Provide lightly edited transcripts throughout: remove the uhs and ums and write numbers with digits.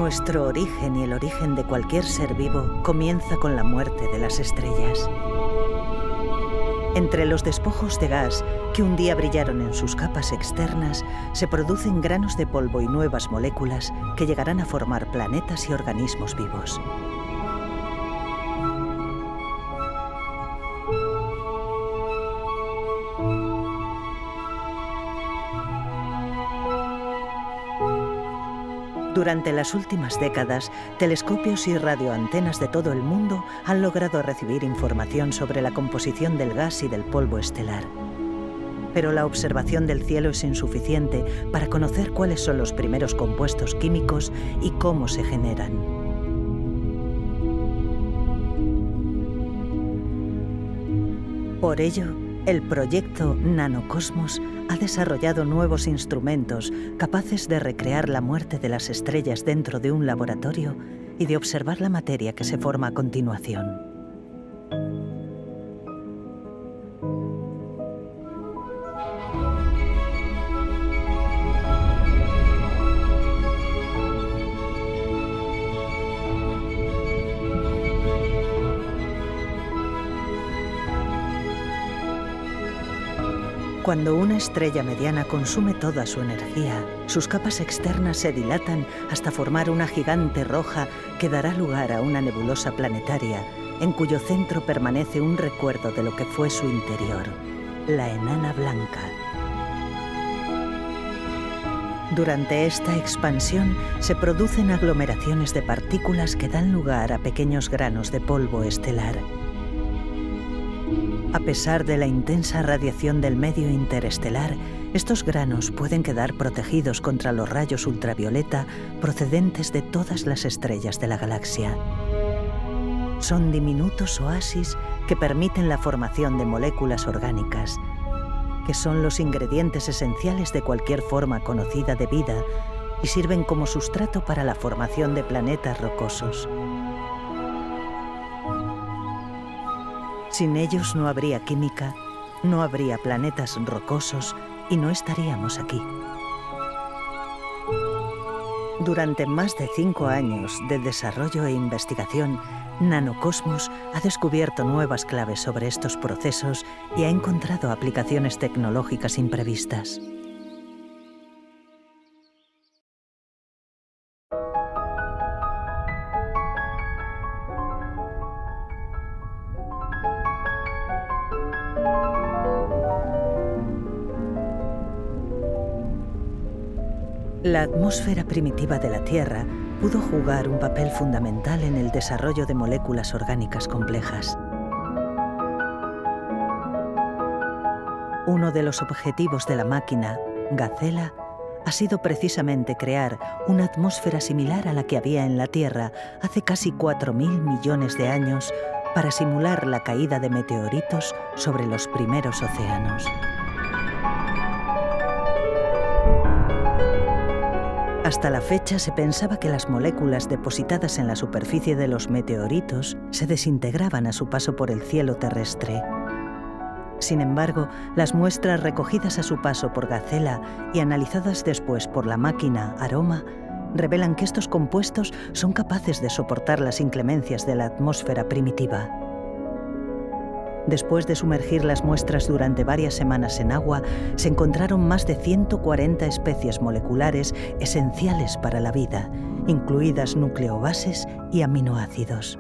Nuestro origen y el origen de cualquier ser vivo comienza con la muerte de las estrellas. Entre los despojos de gas que un día brillaron en sus capas externas, se producen granos de polvo y nuevas moléculas que llegarán a formar planetas y organismos vivos. Durante las últimas décadas, telescopios y radioantenas de todo el mundo han logrado recibir información sobre la composición del gas y del polvo estelar. Pero la observación del cielo es insuficiente para conocer cuáles son los primeros compuestos químicos y cómo se generan. Por ello, el proyecto Nanocosmos ha desarrollado nuevos instrumentos capaces de recrear la muerte de las estrellas dentro de un laboratorio y de observar la materia que se forma a continuación. Cuando una estrella mediana consume toda su energía, sus capas externas se dilatan hasta formar una gigante roja que dará lugar a una nebulosa planetaria, en cuyo centro permanece un recuerdo de lo que fue su interior, la enana blanca. Durante esta expansión se producen aglomeraciones de partículas que dan lugar a pequeños granos de polvo estelar. A pesar de la intensa radiación del medio interestelar, estos granos pueden quedar protegidos contra los rayos ultravioleta procedentes de todas las estrellas de la galaxia. Son diminutos oasis que permiten la formación de moléculas orgánicas, que son los ingredientes esenciales de cualquier forma conocida de vida y sirven como sustrato para la formación de planetas rocosos. Sin ellos no habría química, no habría planetas rocosos y no estaríamos aquí. Durante más de 5 años de desarrollo e investigación, Nanocosmos ha descubierto nuevas claves sobre estos procesos y ha encontrado aplicaciones tecnológicas imprevistas. La atmósfera primitiva de la Tierra pudo jugar un papel fundamental en el desarrollo de moléculas orgánicas complejas. Uno de los objetivos de la máquina, Gacela, ha sido precisamente crear una atmósfera similar a la que había en la Tierra hace casi 4.000 millones de años para simular la caída de meteoritos sobre los primeros océanos. Hasta la fecha se pensaba que las moléculas depositadas en la superficie de los meteoritos se desintegraban a su paso por el cielo terrestre. Sin embargo, las muestras recogidas a su paso por Gacela y analizadas después por la máquina Aroma revelan que estos compuestos son capaces de soportar las inclemencias de la atmósfera primitiva. Después de sumergir las muestras durante varias semanas en agua, se encontraron más de 140 especies moleculares esenciales para la vida, incluidas nucleobases y aminoácidos.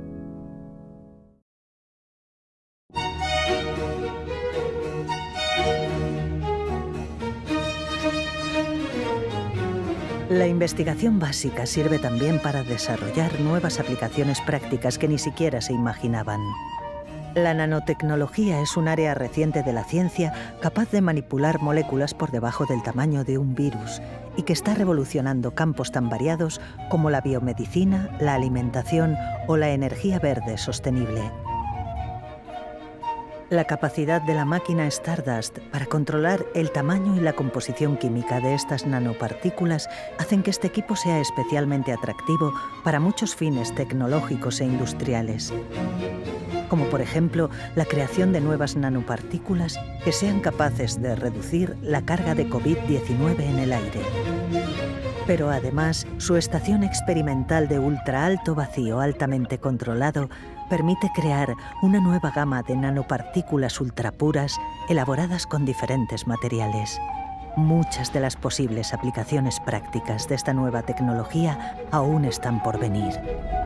La investigación básica sirve también para desarrollar nuevas aplicaciones prácticas que ni siquiera se imaginaban. La nanotecnología es un área reciente de la ciencia capaz de manipular moléculas por debajo del tamaño de un virus y que está revolucionando campos tan variados como la biomedicina, la alimentación o la energía verde sostenible. La capacidad de la máquina Stardust para controlar el tamaño y la composición química de estas nanopartículas hacen que este equipo sea especialmente atractivo para muchos fines tecnológicos e industriales. como por ejemplo la creación de nuevas nanopartículas que sean capaces de reducir la carga de COVID-19 en el aire. Pero además, su estación experimental de ultraalto vacío altamente controlado permite crear una nueva gama de nanopartículas ultrapuras elaboradas con diferentes materiales. Muchas de las posibles aplicaciones prácticas de esta nueva tecnología aún están por venir.